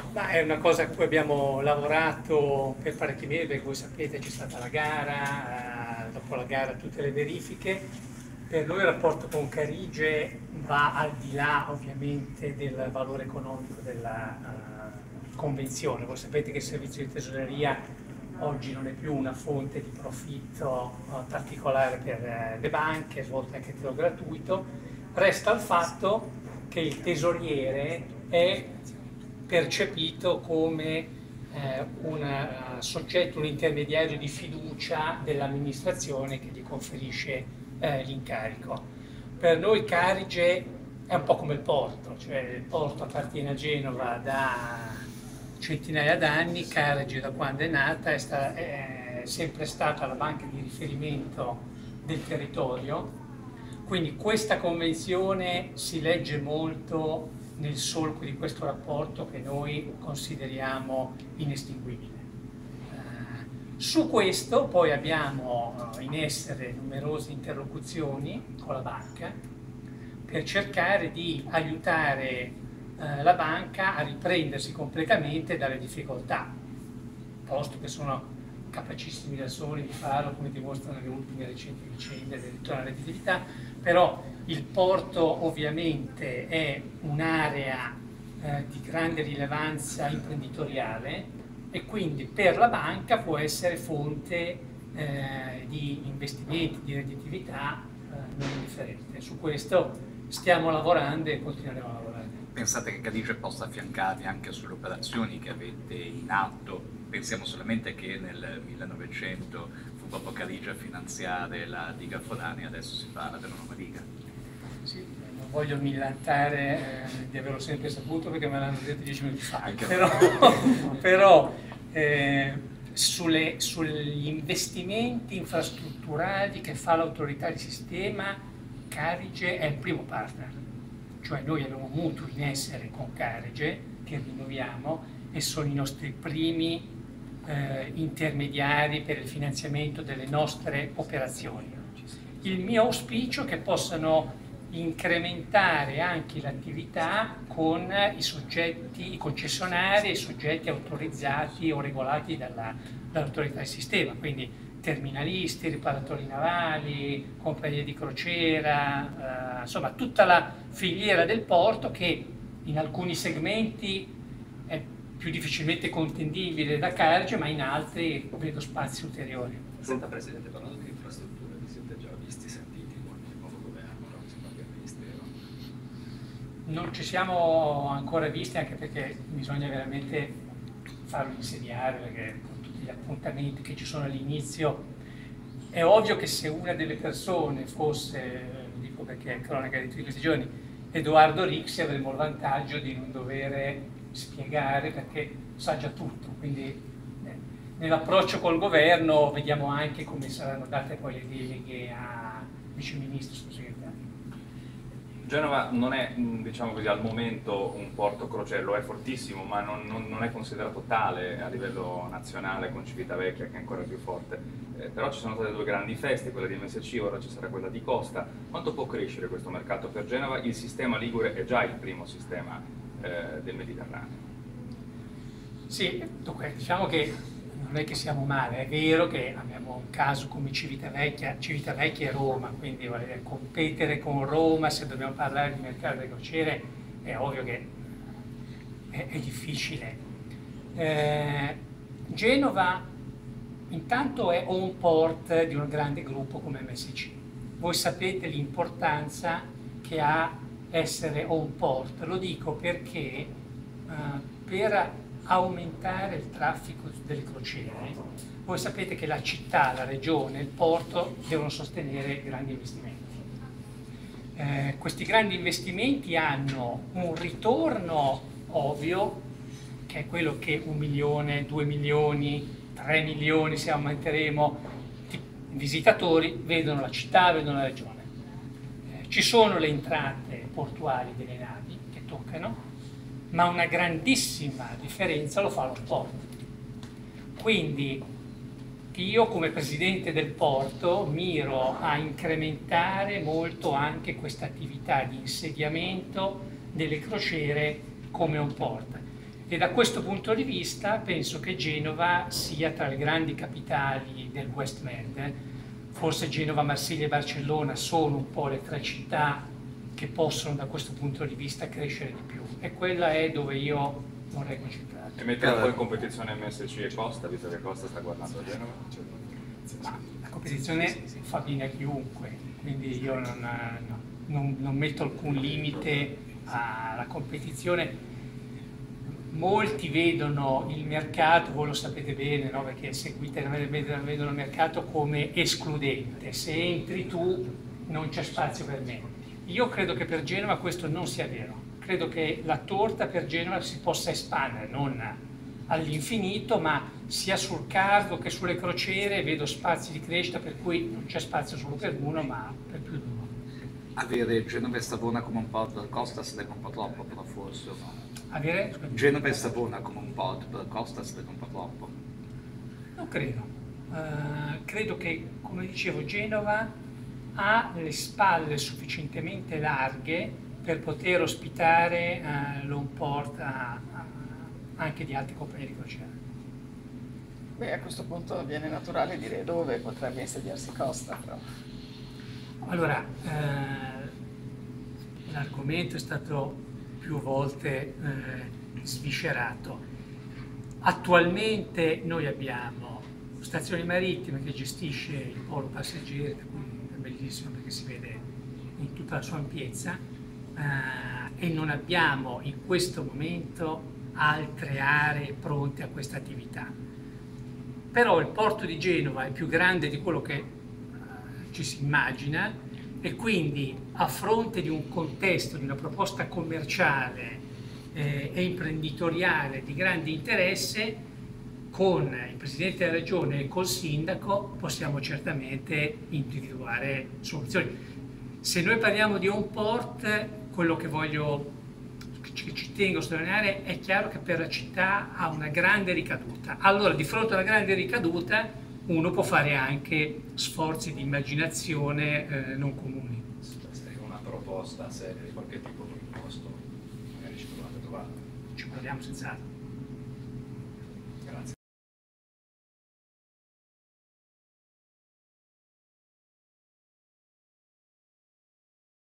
Ma è una cosa a cui abbiamo lavorato per parecchi mesi, perché voi sapete c'è stata la gara, dopo la gara tutte le verifiche. Per noi il rapporto con Carige va al di là ovviamente del valore economico della convenzione. Voi sapete che il servizio di tesoreria oggi non è più una fonte di profitto particolare per le banche, è svolta anche a titolo gratuito. Resta il fatto che il tesoriere è percepito come un soggetto, un intermediario di fiducia dell'amministrazione che gli conferisce l'incarico. Per noi Carige è un po' come il porto, cioè il porto appartiene a Genova da centinaia d'anni, Carige da quando è nata è sempre stata la banca di riferimento del territorio, quindi questa convenzione si legge molto nel solco di questo rapporto che noi consideriamo inestinguibile. Su questo poi abbiamo in essere numerose interlocuzioni con la banca per cercare di aiutare la banca a riprendersi completamente dalle difficoltà, posto che sono capacissimi da soli di farlo, come dimostrano le ultime recenti vicende del ritorno alla redditività, però il porto ovviamente è un'area di grande rilevanza imprenditoriale e quindi per la banca può essere fonte di investimenti, di redditività non indifferente. Su questo stiamo lavorando e continueremo a lavorare. Pensate che Carige possa affiancarvi anche sulle operazioni che avete in atto? Pensiamo solamente che nel 1900 fu proprio Carige a finanziare la diga Forani, adesso si parla della nuova diga. Sì, non voglio millantare di averlo sempre saputo perché me l'hanno detto 10 minuti fa, però sugli investimenti infrastrutturali che fa l'autorità di sistema, Carige è il primo partner, cioè noi abbiamo mutui in essere con Carige che rinnoviamo e sono i nostri primi intermediari per il finanziamento delle nostre operazioni. Il mio auspicio è che possano incrementare anche l'attività con i concessionari e i soggetti autorizzati o regolati dall'autorità di sistema, quindi terminalisti, riparatori navali, compagnie di crociera, insomma tutta la filiera del porto che in alcuni segmenti è più difficilmente contendibile da Carige, ma in altri vedo spazi ulteriori. Senta Presidente, parlando di infrastrutture, vi siete già visti, sentiti con il nuovo governo, rappresentanti del Ministero? Non ci siamo ancora visti, anche perché bisogna veramente farlo insediare, perché con tutti gli appuntamenti che ci sono all'inizio è ovvio che se una delle persone fosse, lo dico perché è cronaca di tutti questi giorni, Edoardo Rixi, avremmo il vantaggio di non dover spiegare perché sa già tutto, quindi nell'approccio col governo vediamo anche come saranno date poi le deleghe a viceministro, sottosegretario. Genova non è, diciamo così, al momento un porto crociere, lo è fortissimo, ma non è considerato tale a livello nazionale con Civitavecchia, che è ancora più forte. Però ci sono state due grandi feste, quella di MSC, ora ci sarà quella di Costa. Quanto può crescere questo mercato per Genova? Il sistema Ligure è già il primo sistema del Mediterraneo. Sì, dunque, diciamo che non è che siamo male, è vero che abbiamo un caso come Civitavecchia e Roma, quindi competere con Roma, se dobbiamo parlare di mercato delle crociere, è ovvio che è difficile. Genova intanto è home port di un grande gruppo come MSC. Voi sapete l'importanza che ha essere home port, lo dico perché per aumentare il traffico delle crociere, voi sapete che la città, la regione, il porto devono sostenere grandi investimenti. Questi grandi investimenti hanno un ritorno ovvio, che è quello che 1 milione, 2 milioni, 3 milioni, se aumenteremo, di visitatori vedono la città, vedono la regione. Ci sono le entrate portuali delle navi che toccano, ma una grandissima differenza lo fa lo sport. Quindi io come presidente del porto miro a incrementare molto anche questa attività di insediamento delle crociere come un port. E da questo punto di vista penso che Genova sia tra le grandi capitali del West Med. Forse Genova, Marsiglia e Barcellona sono un po' le tre città che possono da questo punto di vista crescere di più, e quella è dove io vorrei concentrarmi. E mettere un po' in competizione MSC e Costa, visto che Costa sta guardando a Genova? Ma la competizione fa bene a chiunque, quindi io non metto alcun limite alla competizione. Molti vedono il mercato, voi lo sapete bene, no? Perché seguite, vedono il mercato come escludente. Se entri tu non c'è spazio per me. Io credo che per Genova questo non sia vero. Credo che la torta per Genova si possa espandere, non all'infinito, ma sia sul cargo che sulle crociere vedo spazi di crescita, per cui non c'è spazio solo per uno, ma per più di uno. Avere Genova e Savona come un pod per Costa sarebbe un po' troppo, però forse no. Avere? Genova e Savona come un pod per Costa sarebbe un po' troppo. Non credo. Credo che, come dicevo, Genova ha le spalle sufficientemente larghe per poter ospitare l'home port anche di altre compagnie di crociera. Beh, a questo punto viene naturale dire dove potrebbe insediarsi Costa, però. Allora, l'argomento è stato più volte sviscerato. Attualmente noi abbiamo Stazioni Marittime che gestisce il polo passeggeri, per cui è bellissimo perché si vede in tutta la sua ampiezza, e non abbiamo in questo momento altre aree pronte a questa attività. Però il porto di Genova è più grande di quello che ci si immagina, e quindi a fronte di un contesto, di una proposta commerciale e imprenditoriale di grande interesse, con il Presidente della Regione e col Sindaco possiamo certamente individuare soluzioni. Se noi parliamo di home port, quello che ci tengo a sottolineare, è chiaro che per la città ha una grande ricaduta. Allora, di fronte a una grande ricaduta, uno può fare anche sforzi di immaginazione non comuni. Se una proposta seria di qualche tipo di posto, magari ci provate a trovarla. Ci proviamo senz'altro.